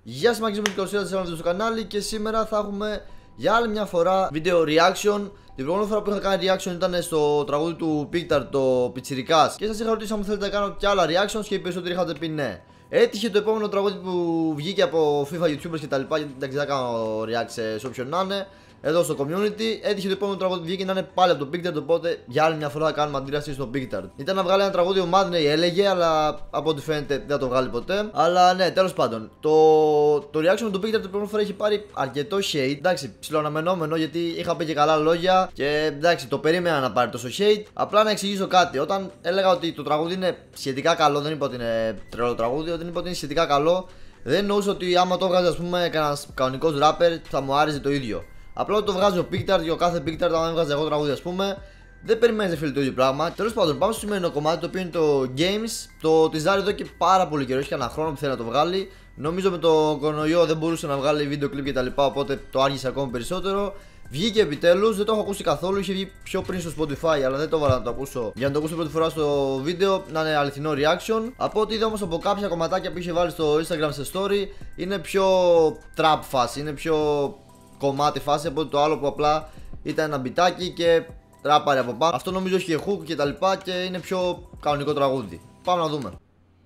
Γεια σας, Μάκης μου, καλώς ήρθατε σε ένα βίντεο στο κανάλι και σήμερα θα έχουμε για άλλη μια φορά βίντεο reaction. Την προηγούμενη φορά που είχα κάνει reaction ήταν στο τραγούδι του Pictard, το Πιτσιρικάς, και σας είχα ρωτήσει αν μου θέλετε να κάνω και άλλα reactions και οι περισσότεροι είχατε πει ναι. Έτυχε το επόμενο τραγούδι που βγήκε από FIFA YouTubers και τα λοιπά, γιατί δεν θα κάνω react σε όποιον να είναι εδώ στο community. Έτυχε το επόμενο τραγούδι που βγήκε να είναι πάλι από το Pictard, οπότε για άλλη μια φορά θα κάνουμε αντίδραση στο Pictard. Ήταν να βγάλει ένα τραγούδι ο Madney, έλεγε, αλλά από ό,τι φαίνεται δεν θα το βγάλει ποτέ. Αλλά ναι, τέλος πάντων. Το reaction με το Pictard την προηγούμενη φορά έχει πάρει αρκετό hate. Εντάξει, ψιλοαναμενόμενο, γιατί είχα πει και καλά λόγια και εντάξει, το περίμενα να πάρει τόσο hate. Απλά να εξηγήσω κάτι. Όταν έλεγα ότι το τραγούδι είναι σχετικά καλό, δεν είπα ότι είναι τρελό τραγούδι, όταν είπα ότι είναι σχετικά καλό, δεν εννοούσα ότι άμα το βγάζει, ας πούμε, κανένας κανονικός rapper θα μου άρεσε το ίδιο. Απλά το βγάζει ο Pictard και ο κάθε Pictard, αν έβγαζε εγώ τραγούδι, ας πούμε, δεν περιμένεις, φίλε, το ίδιο πράγμα. Τέλος πάντων, πάμε στο σημερινό κομμάτι, το οποίο είναι το Games. Το τυζάρει εδώ και πάρα πολύ καιρό, έχει και ένα χρόνο που θέλει να το βγάλει. Νομίζω με το κορονοϊό δεν μπορούσε να βγάλει βίντεο κλιπ κτλ. Οπότε το άργησε ακόμη περισσότερο. Βγήκε επιτέλους, δεν το έχω ακούσει καθόλου. Είχε βγει πιο πριν στο Spotify, αλλά δεν το έβαλα να το ακούσω για να το ακούσω πρώτη φορά στο βίντεο, να είναι αληθινό reaction. Από ό,τι είδα όμως από κάποια κομματάκια που είχε βάλει στο Instagram σε story, είναι πιο trap φάση, είναι πιο κομμάτι φάση από το άλλο που απλά ήταν ένα μπιτάκι και τράπαρε από πάνω. Αυτό νομίζω έχει και hook και τα λοιπά και είναι πιο κανονικό τραγούδι. Πάμε να δούμε.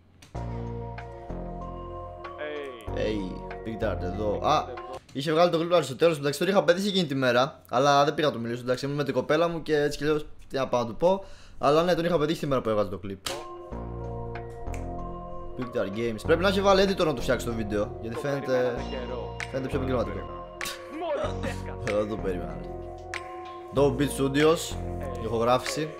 Pictard εδώ. Είχε βγάλει το κλιπ στο τέλος. Εντάξει, το είχα πετύχει εκείνη τη μέρα, αλλά δεν πήγα να το μιλήσω. Εντάξει, ήμουν με την κοπέλα μου και έτσι και λέω τι να πάω να του πω. Αλλά ναι, τον είχα πετύχει τη μέρα που έβγαζε το κλιπ. Pictard Games. Πρέπει να έχει βάλει editor να το φτιάξει το βίντεο, γιατί φαίνεται πιο επαγγελματικό. Δεν το περίμενα. Dope Beat Studios, ηχογράφηση.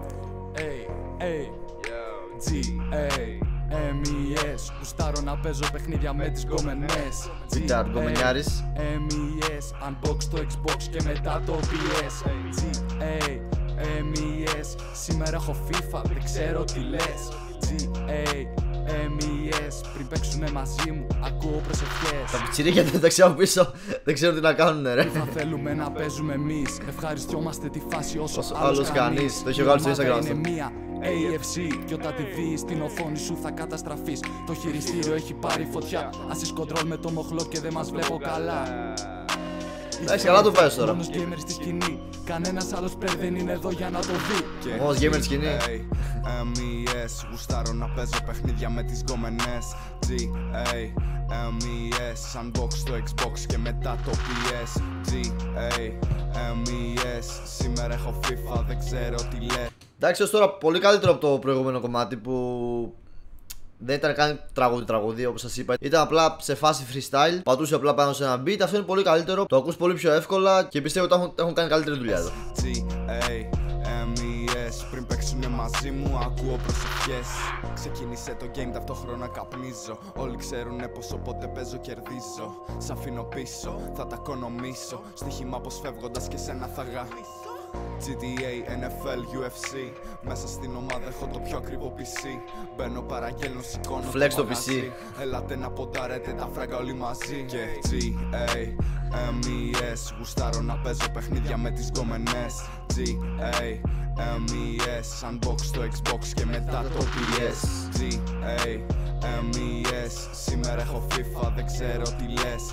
MES, γουστάρω να παίζω παιχνίδια με τις γκομενές. Pictard, γκομενιάρης. MES, unbox το Xbox και μετά το PS. MES, σήμερα έχω FIFA, δεν ξέρω τι λες. MES, πριν παίξουνε μαζί μου, ακούω προσευχές. Τα πιτσιρίκια δεν τα ξέρω πίσω, δεν ξέρω τι να κάνουνε, ρε. Θα θέλουμε να παίζουμε εμείς, ευχαριστιόμαστε τη φάση όσο άλλος κανείς. Το είχε βγάλει στο Instagram αυτό. AFC, κι όταν τη δεις στην οθόνη σου θα καταστραφείς. Το χειριστήριο έχει πάρει φωτιά, assist control με το μοχλό και δεν μας βλέπω καλά. Εντάξει, καλά το πες τώρα. Μόνος gamer στη σκηνή, κανένας άλλος δεν είναι εδώ για να το δει. Μόνος gamer στη σκηνή. MES, γουστάρω να παίζω παιχνίδια με τις γκομενές. MES, unbox το Xbox και μετά το PS. MES, σήμερα έχω FIFA, δεν ξέρω τι λέει. Εντάξει, ως τώρα πολύ καλύτερο από το προηγούμενο κομμάτι που δεν ήταν καν τραγούδι όπως σας είπα. Ήταν απλά σε φάση freestyle. Πατούσε απλά πάνω σε ένα beat. Αυτό είναι πολύ καλύτερο. Το ακούς πολύ πιο εύκολα και πιστεύω ότι έχουν κάνει καλύτερη δουλειά εδώ. MES, πριν παίξουνε μαζί μου, ακούω προσευχές. Ξεκίνησε το game, ταυτόχρονα καπνίζω. Όλοι ξέρουνε πως όποτε παίζω κερδίζω. Σ' αφήνω πίσω, θα τα οικονομήσω. Στοίχημα πως φεύγοντας και σένα θα γαμίσω. GTA, NFL, UFC. Μέσα στην ομάδα έχω το πιο ακριβό PC. Μπαίνω, παραγγέλνω, σηκώνω Flex το PC. Έλατε να ποντάρετε τα φράγκα όλοι μαζί. Και MES, γουστάρω να παίζω παιχνίδια με τις γκομενές. MES, unbox το Xbox και μετά το PS. MES, σήμερα έχω FIFA, δεν ξέρω τι λες.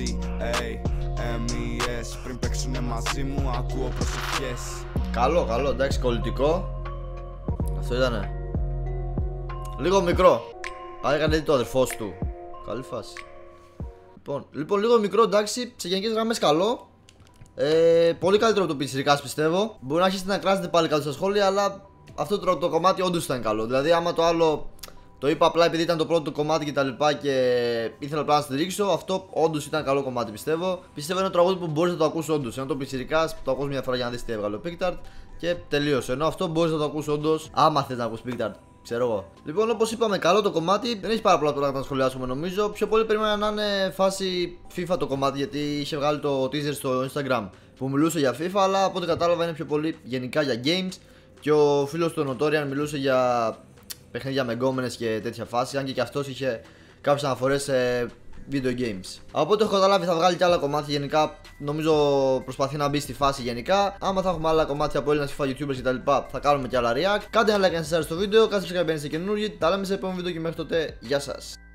MES, πριν παίξουνε μαζί μου, ακούω προσευχές. Καλό, εντάξει, κολλητικό. Αυτό ήτανε. Λίγο μικρό. Αν έκανε το αδερφός του. Καλή φάση. Λοιπόν, λίγο μικρό, εντάξει, σε γενικές γραμμές καλό. Πολύ καλύτερο από το Πιτσιρικάς, πιστεύω. Μπορεί να αρχίσετε να κράζετε πάλι κάτω στα σχόλια, αλλά αυτό το κομμάτι όντως ήταν καλό. Δηλαδή, άμα το άλλο το είπα απλά επειδή ήταν το πρώτο κομμάτι και τα λοιπά και ήθελα απλά να στηρίξω, αυτό όντως ήταν καλό κομμάτι, πιστεύω. Πιστεύω είναι ένα τραγούδι που μπορείς να το ακούσεις όντως. Ενώ το Πιτσιρικάς το ακούς μια φορά για να δεις τι έβγαλε ο Pictard και τελείωσε. Ενώ αυτό μπορείς να το ακούσεις όντως άμα θες να ακούσεις Pictard. Ξέρω εγώ. Λοιπόν, όπως είπαμε, καλό το κομμάτι. Δεν έχει πάρα πολλά πράγματα να σχολιάσουμε, νομίζω. Πιο πολύ περίμενα να είναι φάση FIFA το κομμάτι, γιατί είχε βγάλει το teaser στο Instagram που μιλούσε για FIFA. Αλλά από ό,τι κατάλαβα είναι πιο πολύ γενικά για games. Και ο φίλος του Notorian μιλούσε για παιχνίδια με γκόμενες και τέτοια φάση. Αν και αυτός είχε κάποιες αναφορές σε video games. Από ό,τι έχω καταλάβει θα βγάλει και άλλα κομμάτια γενικά. Νομίζω προσπαθεί να μπει στη φάση γενικά. Άμα θα έχουμε άλλα κομμάτια από Έλληνας FIFA YouTubers κτλ. Θα κάνουμε και άλλα react. Κάντε ένα like αν σας άρεσε το βίντεο. Κάντε subscribe αν είστε καινούργιοι. Τα λέμε σε επόμενο βίντεο και μέχρι τότε. Γεια σας.